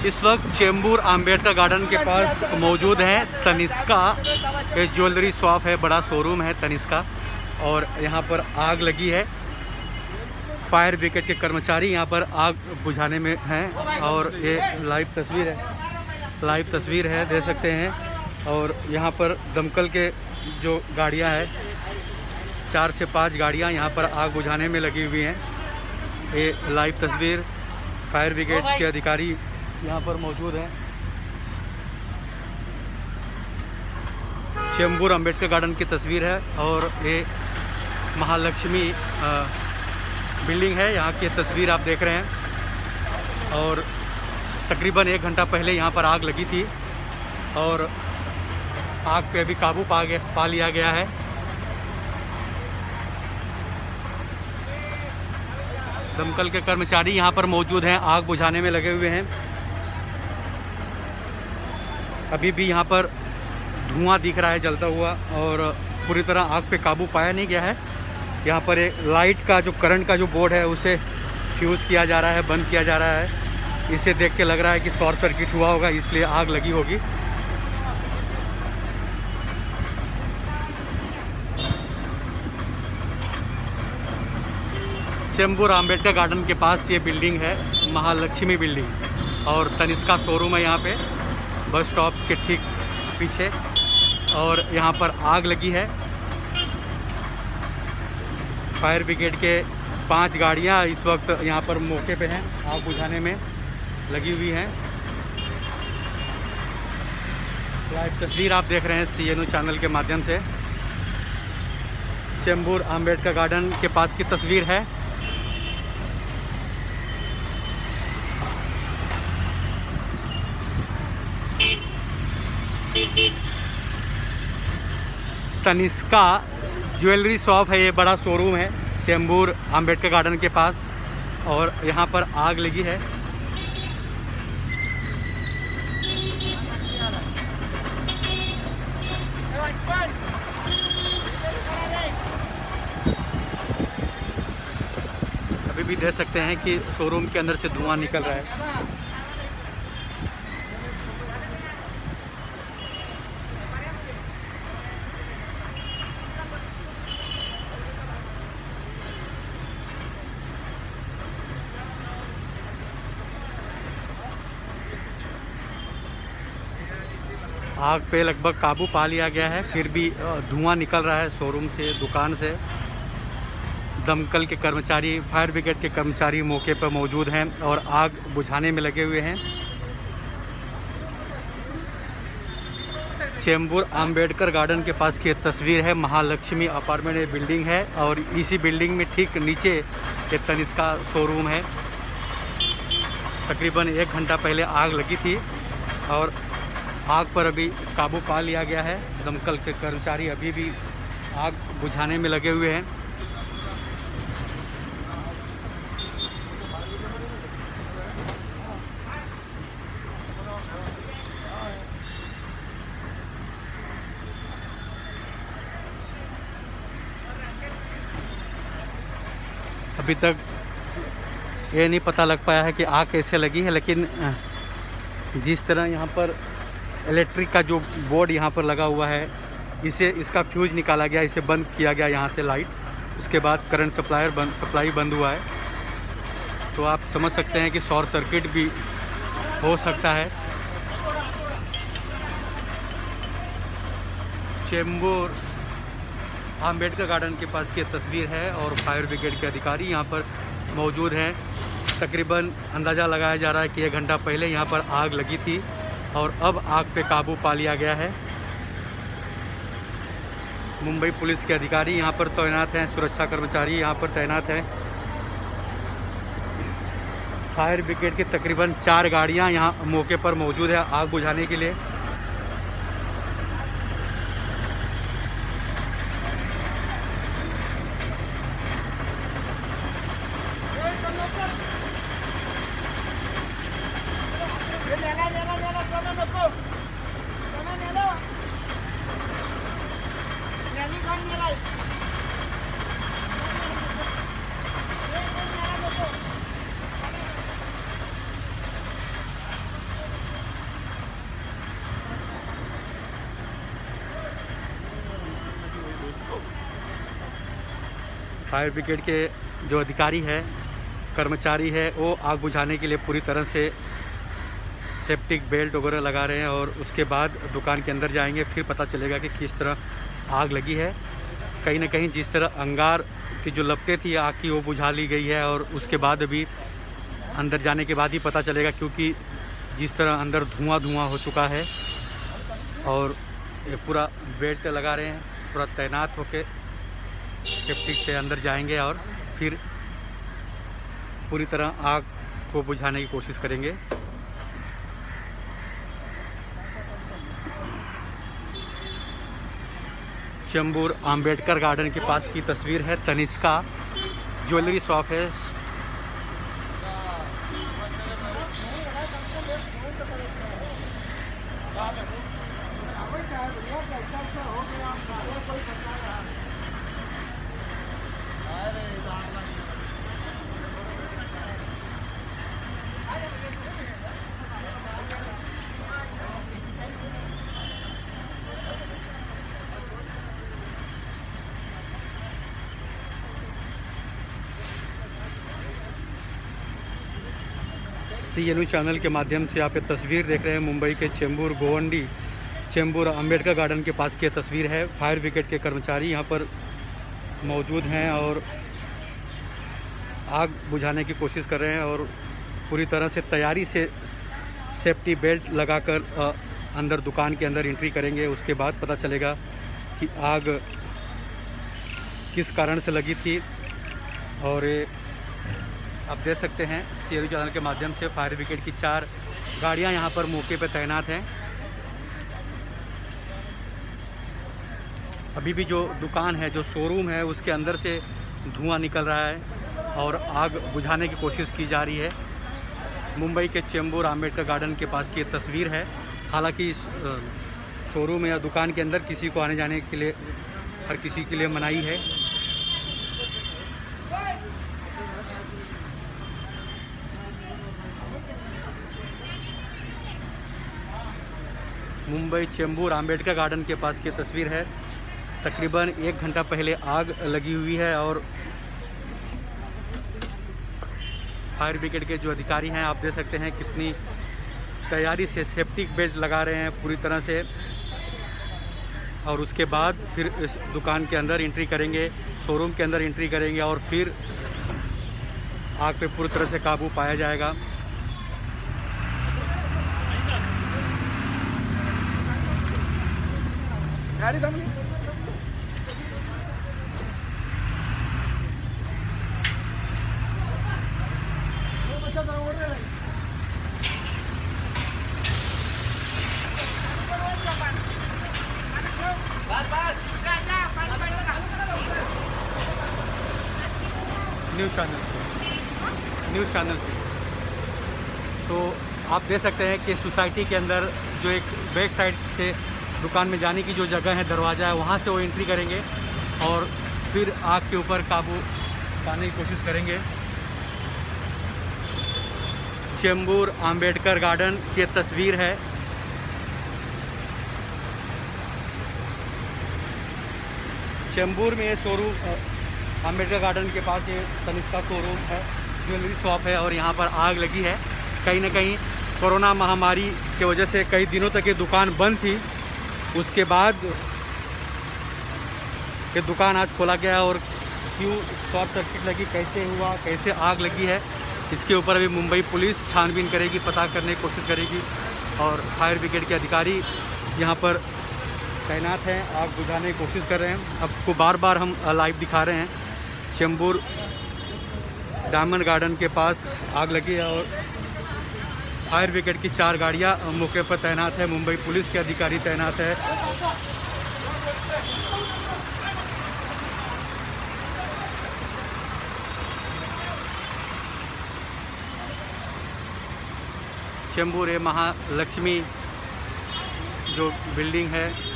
इस वक्त चेंबूर आम्बेडकर गार्डन के पास मौजूद है तनिष्का ज्वेलरी शॉप है, बड़ा शोरूम है तनिष्का। और यहाँ पर आग लगी है। फायर ब्रिगेड के कर्मचारी यहाँ पर आग बुझाने में हैं और ये लाइव तस्वीर है, देख सकते हैं। और यहाँ पर दमकल के जो गाड़ियाँ हैं, 4 से 5 गाड़ियाँ यहाँ पर आग बुझाने में लगी हुई हैं। ये लाइव तस्वीर, फायर ब्रिगेड के अधिकारी यहाँ पर मौजूद हैं। चेंबूर आम्बेडकर गार्डन की तस्वीर है और ये महालक्ष्मी बिल्डिंग है, यहाँ की तस्वीर आप देख रहे हैं। और तकरीबन 1 घंटा पहले यहाँ पर आग लगी थी और आग पे अभी काबू पा लिया गया है। दमकल के कर्मचारी यहाँ पर मौजूद हैं, आग बुझाने में लगे हुए हैं। अभी भी यहाँ पर धुआं दिख रहा है जलता हुआ और पूरी तरह आग पे काबू पाया नहीं गया है। यहाँ पर एक लाइट का जो करंट का जो बोर्ड है उसे फ्यूज़ किया जा रहा है, बंद किया जा रहा है। इसे देख के लग रहा है कि शॉर्ट सर्किट हुआ होगा, इसलिए आग लगी होगी। चेंबूर आम्बेडकर गार्डन के पास ये बिल्डिंग है, महालक्ष्मी बिल्डिंग, और तनिष्का शोरूम है यहाँ पे बस स्टॉप के ठीक पीछे। और यहाँ पर आग लगी है। फायर ब्रिगेड के 5 गाड़ियाँ इस वक्त यहाँ पर मौके पे हैं, आग बुझाने में लगी हुई हैं। लाइव तस्वीर आप देख रहे हैं CNU चैनल के माध्यम से। चेंबूर आम्बेडकर गार्डन के पास की तस्वीर है। तनिष्का ज्वेलरी शॉप है, ये बड़ा शोरूम है चेंबूर आम्बेडकर गार्डन के पास, और यहाँ पर आग लगी है। अभी भी देख सकते हैं कि शोरूम के अंदर से धुआं निकल रहा है। आग पे लगभग काबू पा लिया गया है, फिर भी धुआं निकल रहा है शोरूम से, दुकान से। दमकल के कर्मचारी, फायर ब्रिगेड के कर्मचारी मौके पर मौजूद हैं और आग बुझाने में लगे हुए हैं। चेंबूर आम्बेडकर गार्डन के पास की तस्वीर है, महालक्ष्मी अपार्टमेंट बिल्डिंग है और इसी बिल्डिंग में ठीक नीचे ये तनिष्का शोरूम है। तकरीबन 1 घंटा पहले आग लगी थी और आग पर अभी काबू पा लिया गया है। दमकल के कर्मचारी अभी भी आग बुझाने में लगे हुए हैं। अभी तक ये नहीं पता लग पाया है कि आग कैसे लगी है, लेकिन जिस तरह यहाँ पर इलेक्ट्रिक का जो बोर्ड यहाँ पर लगा हुआ है, इसका फ्यूज निकाला गया, इसे बंद किया गया यहाँ से लाइट, उसके बाद करंट सप्लाई बंद हुआ है। तो आप समझ सकते हैं कि शॉर्ट सर्किट भी हो सकता है। चेंबूर आम्बेडकर गार्डन के पास की तस्वीर है और फायर ब्रिगेड के अधिकारी यहाँ पर मौजूद हैं। तकरीबन अंदाज़ा लगाया जा रहा है कि 1 घंटा पहले यहाँ पर आग लगी थी और अब आग पे काबू पा लिया गया है। मुंबई पुलिस के अधिकारी यहाँ पर तैनात हैं, सुरक्षा कर्मचारी यहाँ पर तैनात हैं। फायर ब्रिगेड की तकरीबन 4 गाड़ियाँ यहाँ मौके पर मौजूद है आग बुझाने के लिए। फायर ब्रिगेड के जो अधिकारी है, कर्मचारी है, वो आग बुझाने के लिए पूरी तरह से सेफ्टिक बेल्ट वगैरह लगा रहे हैं और उसके बाद दुकान के अंदर जाएंगे। फिर पता चलेगा कि किस तरह आग लगी है। कहीं ना कहीं जिस तरह अंगार की जो लपटें थी आग की वो बुझा ली गई है और उसके बाद अभी अंदर जाने के बाद ही पता चलेगा, क्योंकि जिस तरह अंदर धुआं हो चुका है। और ये पूरा बेल्ट लगा रहे हैं, पूरा तैनात होके सेफ्टी से अंदर जाएंगे और फिर पूरी तरह आग को बुझाने की कोशिश करेंगे। चेंबूर अंबेडकर गार्डन के पास की तस्वीर है। तनिष्का ज्वेलरी शॉप है। CNU चैनल के माध्यम से आप ये तस्वीर देख रहे हैं। मुंबई के चेंबूर गोवंडी चेंबूर अंबेडकर गार्डन के पास की तस्वीर है। फायर ब्रिगेड के कर्मचारी यहाँ पर मौजूद हैं और आग बुझाने की कोशिश कर रहे हैं और पूरी तरह से तैयारी से सेफ्टी बेल्ट लगाकर अंदर दुकान के अंदर एंट्री करेंगे। उसके बाद पता चलेगा कि आग किस कारण से लगी थी। और आप देख सकते हैं CNU चैनल के माध्यम से फायर ब्रिगेड की 4 गाड़ियां यहां पर मौके पर तैनात हैं। अभी भी जो दुकान है, जो शोरूम है, उसके अंदर से धुआं निकल रहा है और आग बुझाने की कोशिश की जा रही है। मुंबई के चेंबूर अंबेडकर गार्डन के पास की ये तस्वीर है। हालांकि इस शोरूम या दुकान के अंदर किसी को आने जाने के लिए, हर किसी के लिए मनाही है। मुंबई चेंबूर अंबेडकर गार्डन के पास की तस्वीर है। तकरीबन 1 घंटा पहले आग लगी हुई है और फायर ब्रिगेड के जो अधिकारी हैं, आप देख सकते हैं कितनी तैयारी से सेफ्टी बेल्ट लगा रहे हैं पूरी तरह से। और उसके बाद फिर इस दुकान के अंदर एंट्री करेंगे, शोरूम के अंदर एंट्री करेंगे और फिर आग पे पूरी तरह से काबू पाया जाएगा। न्यूज़ चैनल से तो आप देख सकते हैं कि सोसाइटी के अंदर जो एक बैक साइड से दुकान में जाने की जो जगह है, दरवाज़ा है, वहाँ से वो एंट्री करेंगे और फिर आग के ऊपर काबू पाने की कोशिश करेंगे। चेंबूर अंबेडकर गार्डन की तस्वीर है। चेंबूर में ये शोरूम अंबेडकर गार्डन के पास ये तनिष्का शोरूम है, ज्वेलरी शॉप है और यहाँ पर आग लगी है। कहीं ना कहीं कोरोना महामारी की वजह से कई दिनों तक ये दुकान बंद थी। उसके बाद ये दुकान आज खोला गया और क्यों शॉर्ट सर्किट लगी, कैसे हुआ, कैसे आग लगी है, इसके ऊपर अभी मुंबई पुलिस छानबीन करेगी, पता करने की कोशिश करेगी। और फायर ब्रिगेड के अधिकारी यहाँ पर तैनात हैं, आग बुझाने की कोशिश कर रहे हैं। आपको बार बार हम लाइव दिखा रहे हैं। चेंबूर डायमंड गार्डन के पास आग लगी है और फायर ब्रिगेड की 4 गाड़ियाँ मौके पर तैनात है। मुंबई पुलिस के अधिकारी तैनात है। चेंबूर महालक्ष्मी जो बिल्डिंग है